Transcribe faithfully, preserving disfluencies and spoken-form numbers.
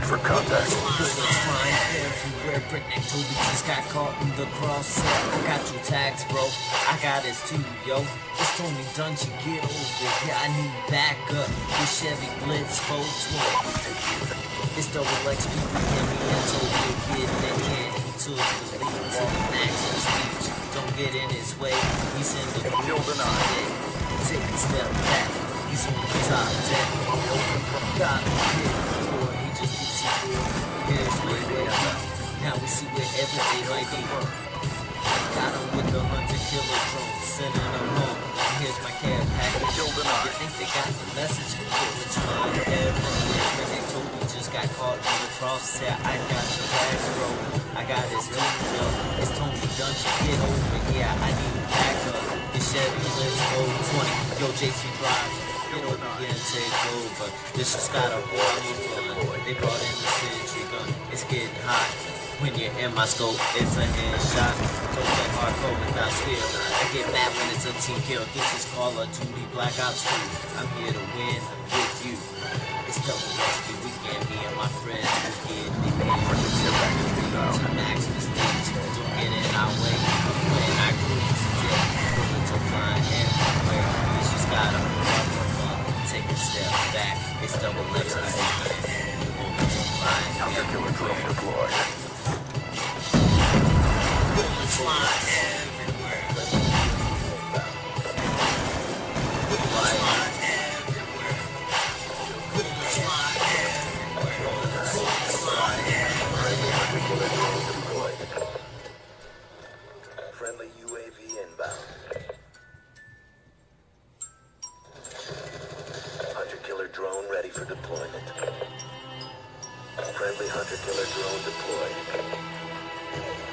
for contact. Bullets flying everywhere. Breakneck Toby just got caught in the crosshair. I got your tags, bro. I got his too, yo. It's Tony Dungy, get over here. I need backup. This Chevy Blitz four twenty. It's double X people in me and Toby getting it in. He took the lead to the max of the speech. Don't get in his way. He's in the groove today. Take a step back. He's on the top deck. Got him hit before. He just beats it through. Here's where he wakes up. Now we see wherever they might be. Got him with the hunter killer drone. Sending him home. Here's my care package. You think they got the message? It's fine everywhere. Breakneck Toby just got caught in the crosshair. I got your tags, bro. I got his Tony, yo. It's Tony Dungy, get over here. I need backup. This Chevy Blitz four twenty. Yo, J C Drive. Get over here and take over. This just got a horrible feeling. They brought in the sentry gun. It's getting hot. When you're in my scope, it's a headshot. Don't get hardcore without skill. I get mad when it's a team kill. This is Call of Duty Black Ops two. I'm here to win with you. It's double X P weekend. Me and my friends will get the game. To max the stage. Don't get in our way. When I cruise today, bullets are flying everywhere. This just got a rubber fun. Take a step back. It's double X P weekend. Bullets are flying everywhere. Bullets flying everywhere. Bullets flying everywhere. Bullets flying everywhere. Bullets flying everywhere. Friendly U A V inbound. Hunter killer drone ready for deployment. Friendly hunter killer drone deployed.